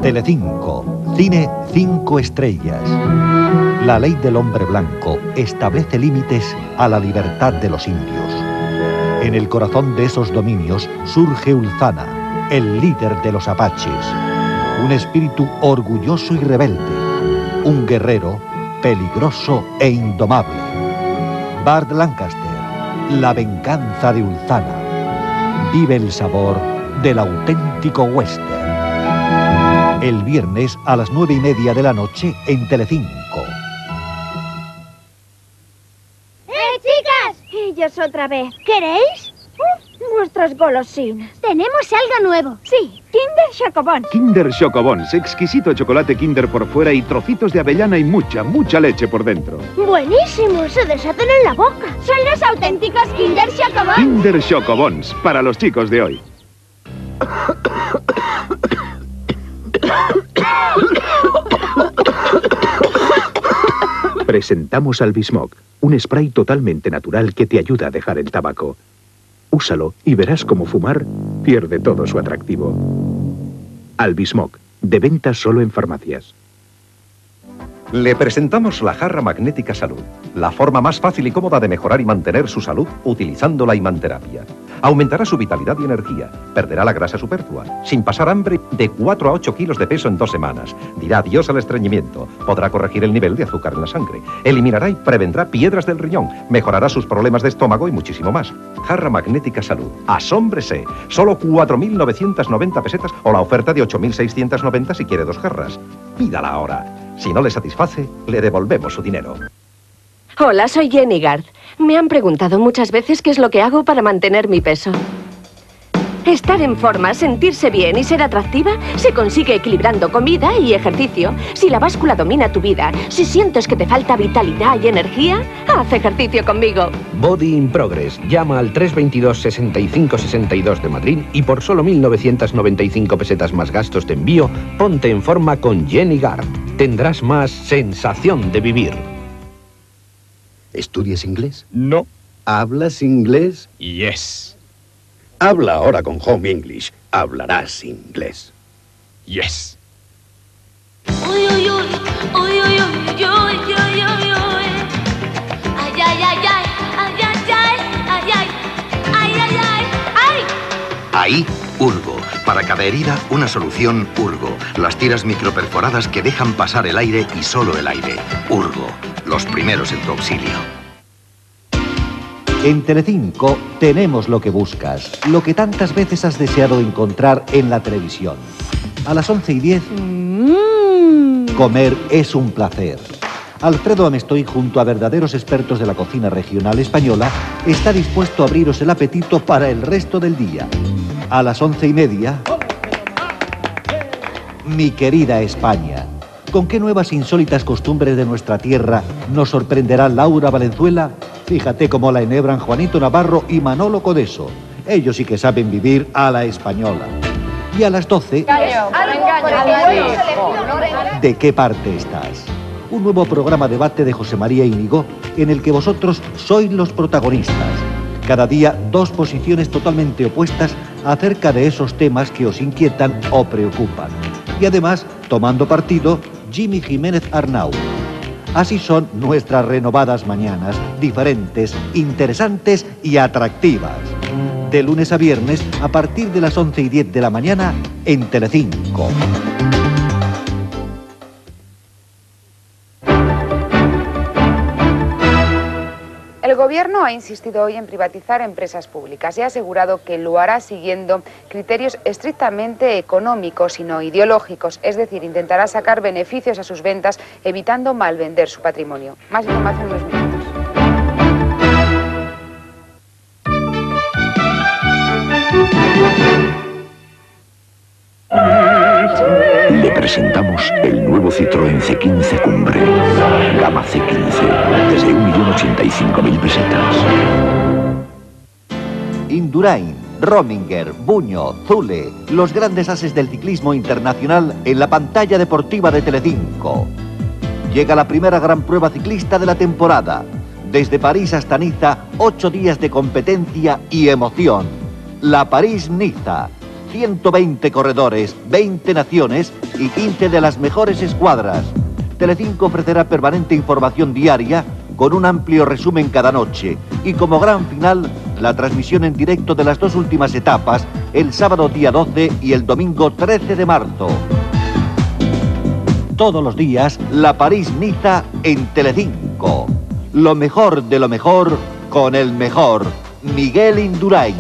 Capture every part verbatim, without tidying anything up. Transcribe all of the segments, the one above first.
Telecinco, cine cinco estrellas. La ley del hombre blanco establece límites a la libertad de los indios. En el corazón de esos dominios surge Ulzana, el líder de los apaches. Un espíritu orgulloso y rebelde. Un guerrero peligroso e indomable. Burt Lancaster, la venganza de Ulzana. Vive el sabor del auténtico western. El viernes a las nueve y media de la noche en Telecinco. ¡Eh, chicas! Ellos otra vez. ¿Queréis? Uh, vuestras golosinas. Tenemos algo nuevo. Sí, Kinder Chocobons. Kinder Chocobons, exquisito chocolate Kinder por fuera y trocitos de avellana y mucha, mucha leche por dentro. Buenísimo, se deshacen en la boca. Son los auténticos Kinder Chocobons. Kinder Chocobons, para los chicos de hoy. Presentamos Albismog, un spray totalmente natural que te ayuda a dejar el tabaco. Úsalo y verás cómo fumar pierde todo su atractivo. Albismog, de venta solo en farmacias. Le presentamos la jarra magnética salud, la forma más fácil y cómoda de mejorar y mantener su salud utilizando la imanterapia. Aumentará su vitalidad y energía, perderá la grasa superflua, sin pasar hambre, de cuatro a ocho kilos de peso en dos semanas. Dirá adiós al estreñimiento, podrá corregir el nivel de azúcar en la sangre, eliminará y prevendrá piedras del riñón, mejorará sus problemas de estómago y muchísimo más. Jarra magnética salud, asómbrese, solo cuatro mil novecientas noventa pesetas o la oferta de ocho mil seiscientas noventa si quiere dos jarras. Pídala ahora. Si no le satisface, le devolvemos su dinero. Hola, soy Jenny Garth. Me han preguntado muchas veces qué es lo que hago para mantener mi peso. Estar en forma, sentirse bien y ser atractiva se consigue equilibrando comida y ejercicio. Si la báscula domina tu vida, si sientes que te falta vitalidad y energía, haz ejercicio conmigo. Body in Progress. Llama al tres veintidós, sesenta y cinco, sesenta y dos de Madrid y por solo mil novecientas noventa y cinco pesetas más gastos de envío, ponte en forma con Jenny Garth. Tendrás más sensación de vivir. ¿Estudias inglés? No. ¿Hablas inglés? Yes. Habla ahora con Home English. Hablarás inglés. Yes. Uy, uy, uy, uy, uy, uy, uy, uy, uy, uy. Ay, ay, ay, ay, ay, ay, ay, ay, ay, ay, ay, ay, ay. Ahí, Urgo. Para cada herida, una solución Urgo. Las tiras microperforadas que dejan pasar el aire y solo el aire. Urgo. Los primeros en tu auxilio. En Telecinco tenemos lo que buscas, lo que tantas veces has deseado encontrar en la televisión. A las once y diez, mm. comer es un placer. Alfredo Amestoy, junto a verdaderos expertos de la cocina regional española, está dispuesto a abriros el apetito para el resto del día. A las once y media, Mi querida España. ¿Con qué nuevas insólitas costumbres de nuestra tierra nos sorprenderá Laura Valenzuela? Fíjate cómo la enhebran Juanito Navarro y Manolo Codeso. Ellos sí que saben vivir a la española. Y a las doce... ¿De qué parte estás? Un nuevo programa debate de José María Íñigo en el que vosotros sois los protagonistas. Cada día dos posiciones totalmente opuestas acerca de esos temas que os inquietan o preocupan. Y además, tomando partido, Jimmy Jiménez Arnau. Así son nuestras renovadas mañanas, diferentes, interesantes y atractivas. De lunes a viernes, a partir de las once y diez de la mañana, en Telecinco. El Gobierno ha insistido hoy en privatizar empresas públicas y ha asegurado que lo hará siguiendo criterios estrictamente económicos y no ideológicos, es decir, intentará sacar beneficios a sus ventas evitando malvender su patrimonio. Más información en unos minutos. Le presentamos el nuevo Citroën C quince Cumbre, gama C quince, desde un millón ochenta y cinco mil pesetas. Indurain, Rominger, Buño, Zule, los grandes ases del ciclismo internacional en la pantalla deportiva de Telecinco. Llega la primera gran prueba ciclista de la temporada. Desde París hasta Niza, ocho días de competencia y emoción. La París-Niza. ciento veinte corredores, veinte naciones y quince de las mejores escuadras. Telecinco ofrecerá permanente información diaria con un amplio resumen cada noche y como gran final, la transmisión en directo de las dos últimas etapas el sábado día doce y el domingo trece de marzo. Todos los días, la París-Niza en Telecinco. Lo mejor de lo mejor con el mejor, Miguel Indurain.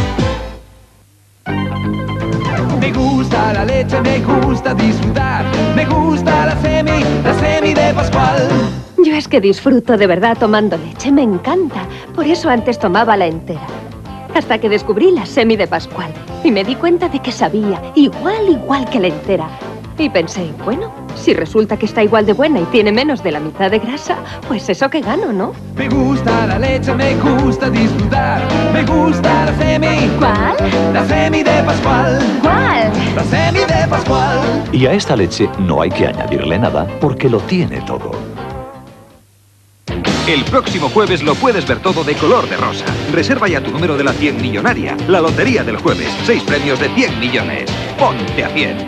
Me gusta la leche, me gusta disfrutar, me gusta la semi, la semi de Pascual. Yo es que disfruto de verdad tomando leche, me encanta. Por eso antes tomaba la entera. Hasta que descubrí la semi de Pascual. Y me di cuenta de que sabía igual, igual que la entera. Y pensé, bueno, si resulta que está igual de buena y tiene menos de la mitad de grasa, pues eso que gano, ¿no? Me gusta la leche, me gusta disfrutar, me gusta la semi. ¿Cuál? La semi de Pascual. ¿Cuál? La semi de Pascual. Y a esta leche no hay que añadirle nada porque lo tiene todo. El próximo jueves lo puedes ver todo de color de rosa. Reserva ya tu número de la cien millonaria. La lotería del jueves. Seis premios de cien millones. Ponte a cien.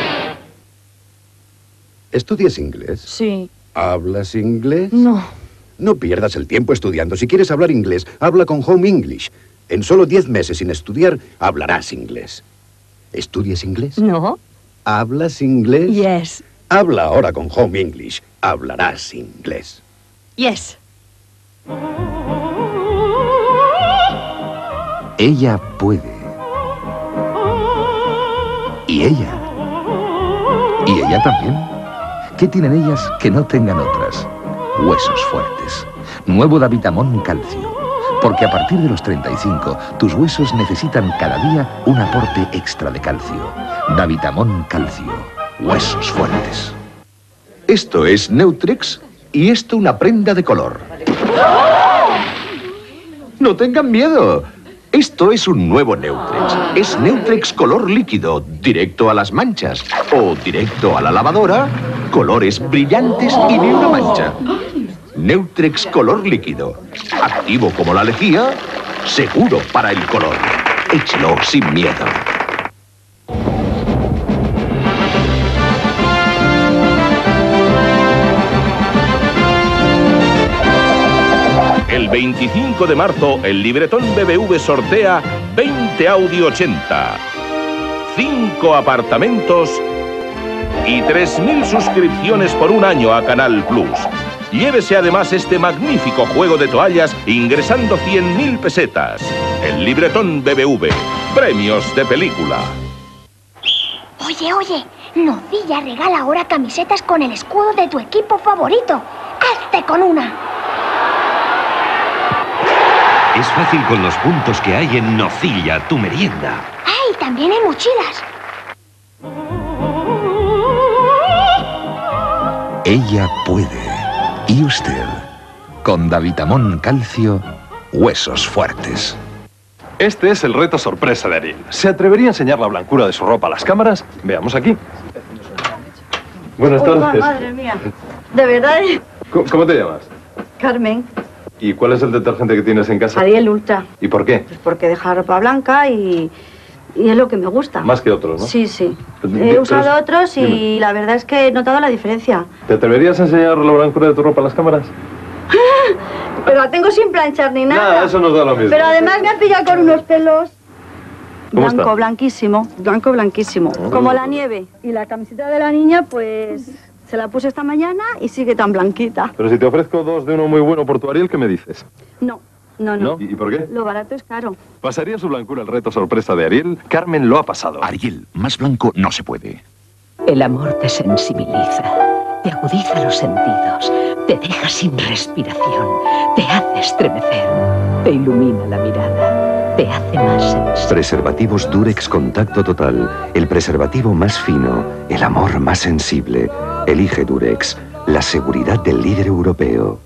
¿Estudias inglés? Sí. ¿Hablas inglés? No. No pierdas el tiempo estudiando. Si quieres hablar inglés, habla con Home English. En solo diez meses sin estudiar, hablarás inglés. ¿Estudias inglés? No. ¿Hablas inglés? Yes. Habla ahora con Home English. Hablarás inglés. Yes. Ella puede. Y ella. Y ella también. ¿Qué tienen ellas que no tengan otras? Huesos fuertes. Nuevo Davitamón Calcio. Porque a partir de los treinta y cinco, tus huesos necesitan cada día un aporte extra de calcio. Davitamón Calcio. Huesos fuertes. Esto es Neutrex y esto una prenda de color. No tengan miedo. Esto es un nuevo Neutrex. Es Neutrex color líquido, directo a las manchas. O directo a la lavadora, colores brillantes y ni una mancha. Neutrex color líquido. Activo como la lejía, seguro para el color. Échelo sin miedo. El veinticinco de marzo, el Libretón B B V sortea veinte Audi ochenta, cinco apartamentos y tres mil suscripciones por un año a Canal Plus. Llévese además este magnífico juego de toallas ingresando cien mil pesetas. El Libretón B B V. Premios de película. Oye, oye, Nocilla regala ahora camisetas con el escudo de tu equipo favorito. ¡Hazte con una! Es fácil con los puntos que hay en Nocilla, tu merienda. ¡Ay, también hay mochilas! Ella puede. ¿Y usted? Con Davitamón Calcio, huesos fuertes. Este es el reto sorpresa de Ariel. ¿Se atrevería a enseñar la blancura de su ropa a las cámaras? Veamos aquí. Buenas tardes. Oh, madre mía. ¿De verdad? ¿Cómo, ¿Cómo te llamas? Carmen. ¿Y cuál es el detergente que tienes en casa? Ariel Ultra. ¿Y por qué? Pues porque deja ropa blanca y, y es lo que me gusta. Más que otros, ¿no? Sí, sí. Pues, He usado pero- otros y dime. la verdad es que he notado la diferencia. ¿Te atreverías a enseñar la blancura de tu ropa a las cámaras? Pero la tengo sin planchar ni nada. Nada, eso nos da lo mismo. Pero además me ha pillado con unos pelos. ¿Cómo Blanco, está? blanquísimo. Blanco, blanquísimo. Como la nieve. Y la camiseta de la niña, pues se la puse esta mañana y sigue tan blanquita. Pero si te ofrezco dos de uno muy bueno por tu Ariel, ¿qué me dices? No, no, no. ¿Y y por qué? Lo barato es caro. ¿Pasaría su blancura el reto sorpresa de Ariel? Carmen lo ha pasado. Ariel, más blanco no se puede. El amor te sensibiliza, te agudiza los sentidos, te deja sin respiración, te hace estremecer, te ilumina la mirada, te hace más sensible. Preservativos Durex Contacto Total. El preservativo más fino, el amor más sensible. Elige Durex, la seguridad del líder europeo.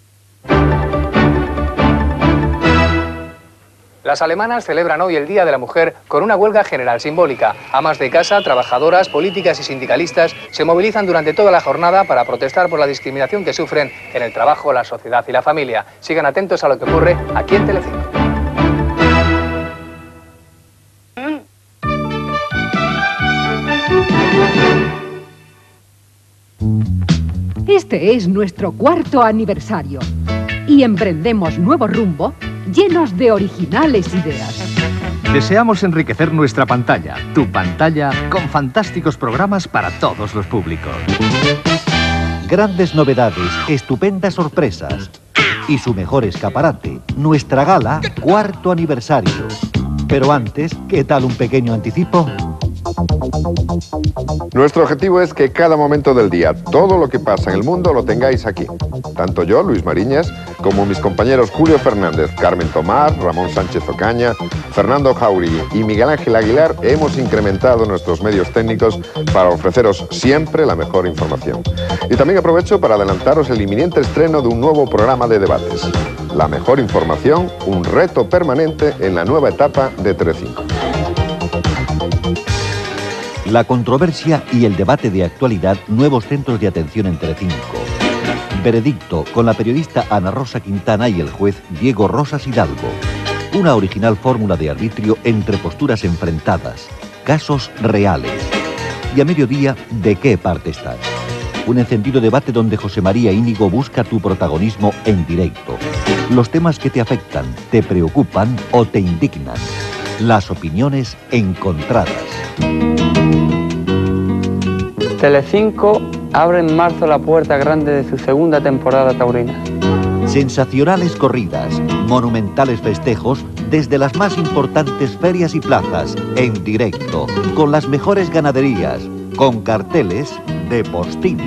Las alemanas celebran hoy el Día de la Mujer con una huelga general simbólica. Amas de casa, trabajadoras, políticas y sindicalistas se movilizan durante toda la jornada para protestar por la discriminación que sufren en el trabajo, la sociedad y la familia. Sigan atentos a lo que ocurre aquí en Telecinco. Este es nuestro cuarto aniversario y emprendemos nuevo rumbo llenos de originales ideas. Deseamos enriquecer nuestra pantalla, tu pantalla, con fantásticos programas para todos los públicos. Grandes novedades, estupendas sorpresas y su mejor escaparate, nuestra gala cuarto aniversario. Pero antes, ¿qué tal un pequeño anticipo? Nuestro objetivo es que cada momento del día, todo lo que pasa en el mundo, lo tengáis aquí. Tanto yo, Luis Mariñas, como mis compañeros Julio Fernández, Carmen Tomás, Ramón Sánchez Ocaña, Fernando Jauregui y Miguel Ángel Aguilar hemos incrementado nuestros medios técnicos para ofreceros siempre la mejor información. Y también aprovecho para adelantaros el inminente estreno de un nuevo programa de debates. La mejor información, un reto permanente en la nueva etapa de Telecinco. La controversia y el debate de actualidad, nuevos centros de atención en Telecinco. Veredicto con la periodista Ana Rosa Quintana y el juez Diego Rosas Hidalgo. Una original fórmula de arbitrio entre posturas enfrentadas, casos reales. Y a mediodía, ¿de qué parte estás? Un encendido debate donde José María Íñigo busca tu protagonismo en directo. Los temas que te afectan, te preocupan o te indignan. Las opiniones encontradas. Telecinco abre en marzo la puerta grande de su segunda temporada taurina. Sensacionales corridas, monumentales festejos desde las más importantes ferias y plazas, en directo, con las mejores ganaderías, con carteles de postín.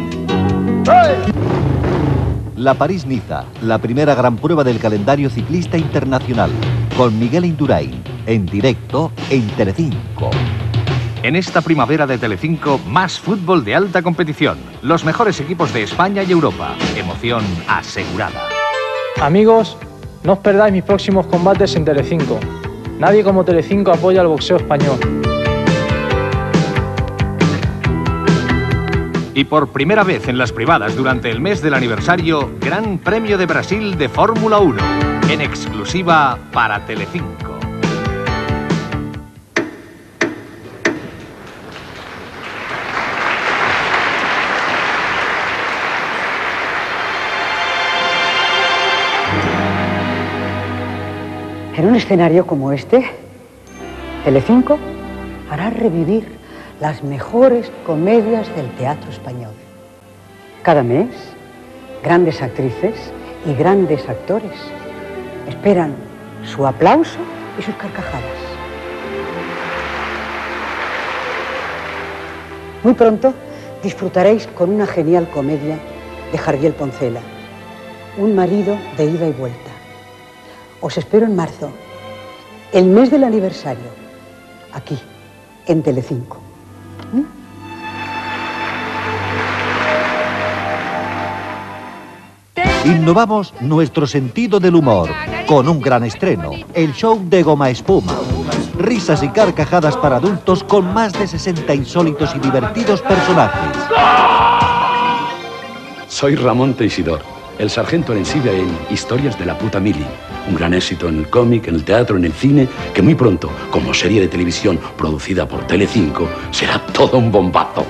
La París-Niza, la primera gran prueba del calendario ciclista internacional, con Miguel Indurain, en directo en Telecinco. En esta primavera de Telecinco, más fútbol de alta competición. Los mejores equipos de España y Europa. Emoción asegurada. Amigos, no os perdáis mis próximos combates en Telecinco. Nadie como Telecinco apoya al boxeo español. Y por primera vez en las privadas durante el mes del aniversario, Gran Premio de Brasil de Fórmula uno. En exclusiva para Telecinco. En un escenario como este, Telecinco hará revivir las mejores comedias del teatro español. Cada mes, grandes actrices y grandes actores esperan su aplauso y sus carcajadas. Muy pronto disfrutaréis con una genial comedia de Jardiel Poncela, Un marido de ida y vuelta. Os espero en marzo, el mes del aniversario, aquí, en Telecinco. ¿Mm? Innovamos nuestro sentido del humor con un gran estreno, el show de Goma Espuma. Risas y carcajadas para adultos con más de sesenta insólitos y divertidos personajes. Soy Ramón Teixidor, el sargento Arencibia en Historias de la puta mili. Un gran éxito en el cómic, en el teatro, en el cine, que muy pronto, como serie de televisión producida por Telecinco, será todo un bombazo.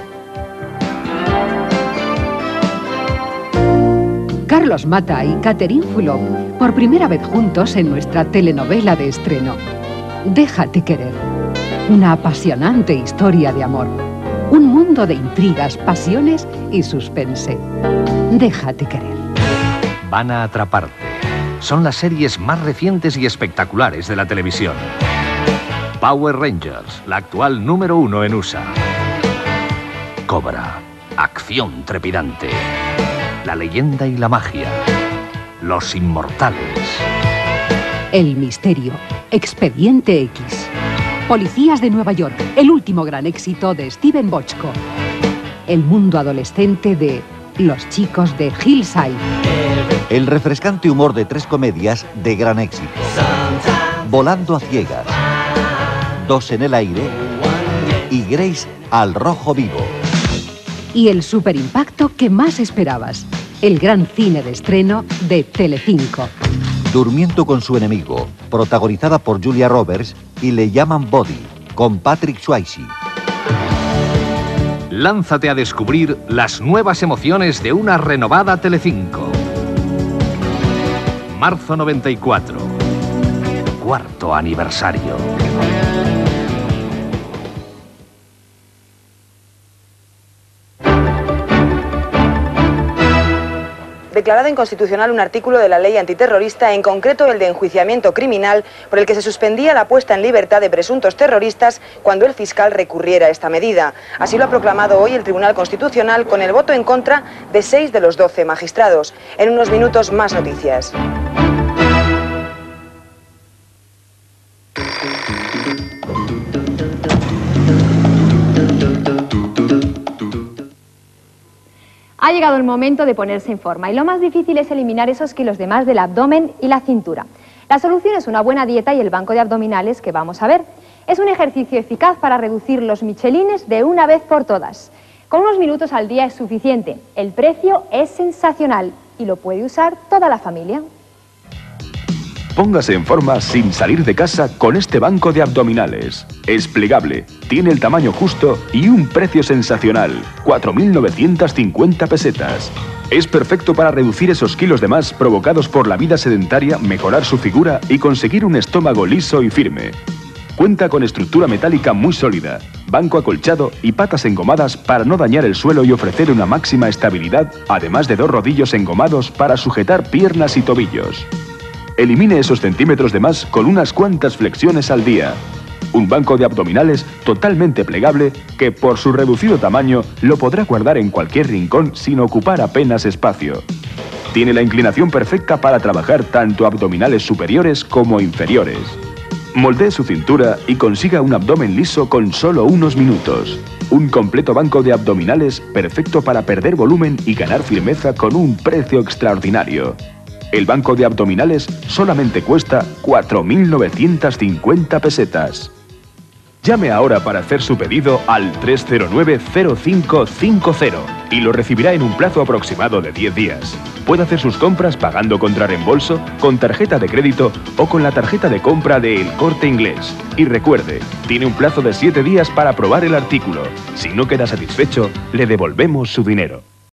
Carlos Mata y Catherine Fulop, por primera vez juntos en nuestra telenovela de estreno. Déjate querer. Una apasionante historia de amor. Un mundo de intrigas, pasiones y suspense. Déjate querer. Van a atraparte. Son las series más recientes y espectaculares de la televisión. Power Rangers, la actual número uno en U S A. Cobra, acción trepidante. La leyenda y la magia. Los inmortales. El misterio. Expediente X. Policías de Nueva York, el último gran éxito de Steven Bochco. El mundo adolescente de Los chicos de Hillside. El refrescante humor de tres comedias de gran éxito. Volando a ciegas, Dos en el aire y Grace al rojo vivo. Y el superimpacto que más esperabas, el gran cine de estreno de Telecinco. Durmiendo con su enemigo, protagonizada por Julia Roberts y Le llaman Body, con Patrick Swayze. Lánzate a descubrir las nuevas emociones de una renovada Telecinco. Marzo noventa y cuatro. Cuarto aniversario. Declarado inconstitucional un artículo de la ley antiterrorista, en concreto el de enjuiciamiento criminal, por el que se suspendía la puesta en libertad de presuntos terroristas cuando el fiscal recurriera a esta medida. Así lo ha proclamado hoy el Tribunal Constitucional con el voto en contra de seis de los doce magistrados. En unos minutos, más noticias. Ha llegado el momento de ponerse en forma y lo más difícil es eliminar esos kilos de más del abdomen y la cintura. La solución es una buena dieta y el banco de abdominales que vamos a ver. Es un ejercicio eficaz para reducir los michelines de una vez por todas. Con unos minutos al día es suficiente. El precio es sensacional y lo puede usar toda la familia. Póngase en forma sin salir de casa con este banco de abdominales. Es plegable, tiene el tamaño justo y un precio sensacional, cuatro mil novecientas cincuenta pesetas. Es perfecto para reducir esos kilos de más provocados por la vida sedentaria, mejorar su figura y conseguir un estómago liso y firme. Cuenta con estructura metálica muy sólida, banco acolchado y patas engomadas para no dañar el suelo y ofrecer una máxima estabilidad, además de dos rodillos engomados para sujetar piernas y tobillos. Elimine esos centímetros de más con unas cuantas flexiones al día. Un banco de abdominales totalmente plegable que por su reducido tamaño lo podrá guardar en cualquier rincón sin ocupar apenas espacio. Tiene la inclinación perfecta para trabajar tanto abdominales superiores como inferiores. Moldee su cintura y consiga un abdomen liso con solo unos minutos. Un completo banco de abdominales perfecto para perder volumen y ganar firmeza con un precio extraordinario. El banco de abdominales solamente cuesta cuatro mil novecientas cincuenta pesetas. Llame ahora para hacer su pedido al tres cero nueve cero cinco cinco cero y lo recibirá en un plazo aproximado de diez días. Puede hacer sus compras pagando contra reembolso, con tarjeta de crédito o con la tarjeta de compra de El Corte Inglés. Y recuerde, tiene un plazo de siete días para probar el artículo. Si no queda satisfecho, le devolvemos su dinero.